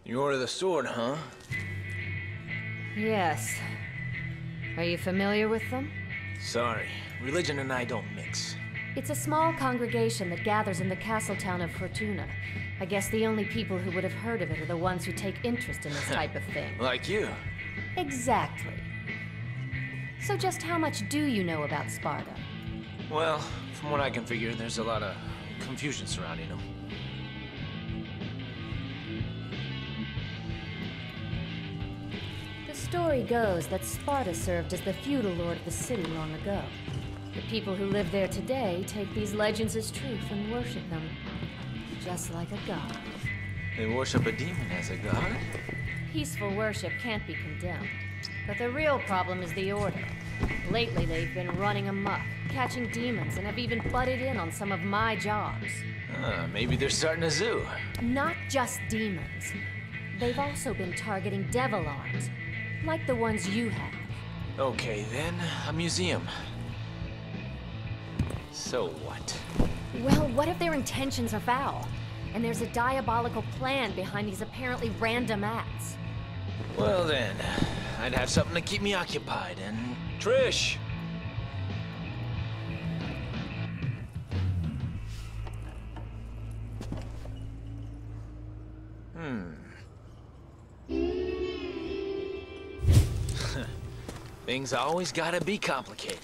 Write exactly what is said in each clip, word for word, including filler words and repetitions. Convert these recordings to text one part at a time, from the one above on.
You order the sword, huh? Yes. Are you familiar with them? Sorry, religion and I don't mix. It's a small congregation that gathers in the castle town of Fortuna. I guess the only people who would have heard of it are the ones who take interest in this type of thing. Like you. Exactly. So just how much do you know about Sparta? Well, from what I can figure, there's a lot of confusion surrounding them. The story goes that Sparta served as the feudal lord of the city long ago. The people who live there today take these legends as truth and worship them, just like a god. They worship a demon as a god? Peaceful worship can't be condemned, but the real problem is the Order. Lately, they've been running amok, catching demons, and have even butted in on some of my jobs. Ah, maybe they're starting a zoo. Not just demons. They've also been targeting devil arms, like the ones you have. Okay, then, a museum. So what? Well, what if their intentions are foul? And there's a diabolical plan behind these apparently random acts? Well then, I'd have something to keep me occupied, and... Trish! Hmm. Things always gotta be complicated.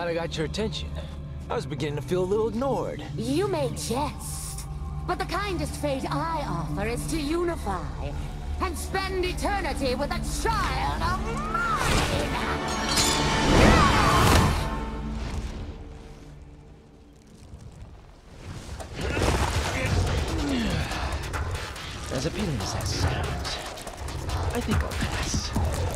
glad I got your attention. I was beginning to feel a little ignored. You may jest, but the kindest fate I offer is to unify and spend eternity with a child of mine! As appealing as that sounds, I think I'll pass.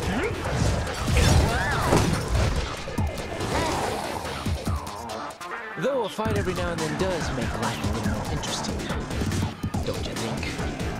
Though a fight every now and then does make life a little more interesting, don't you think?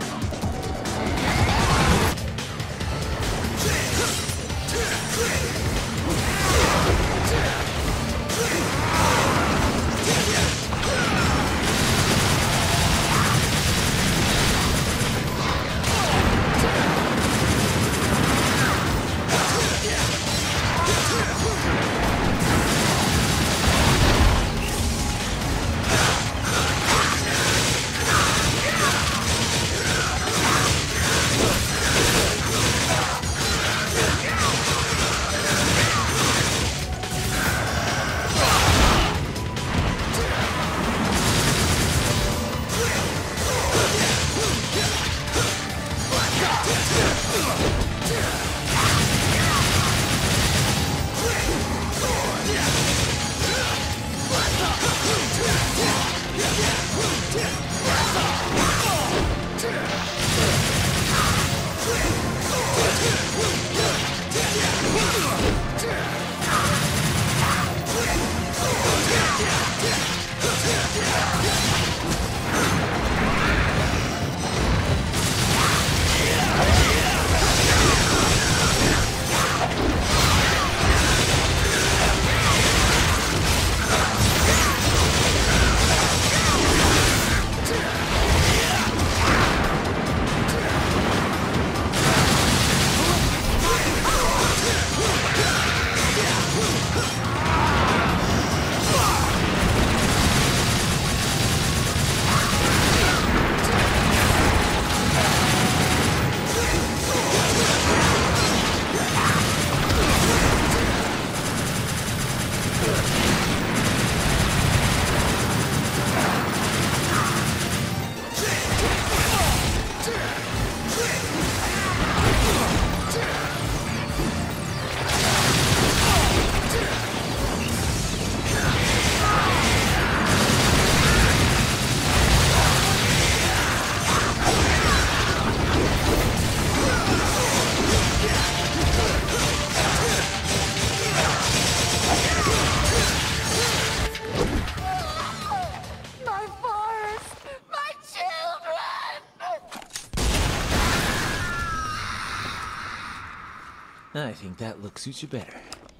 I think that look suits you better.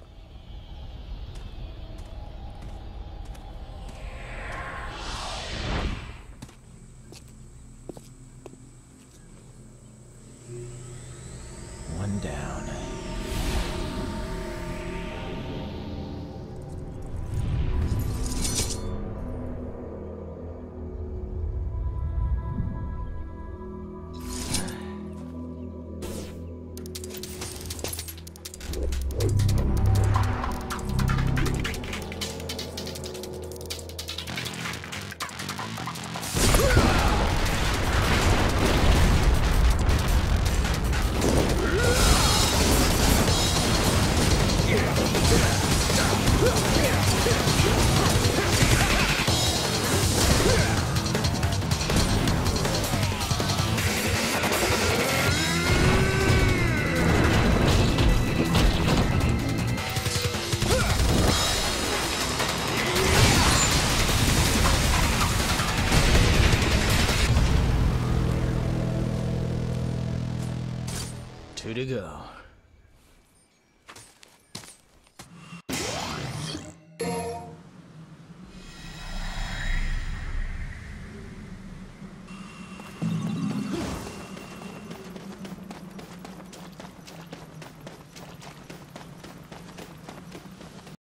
One down. Two to go.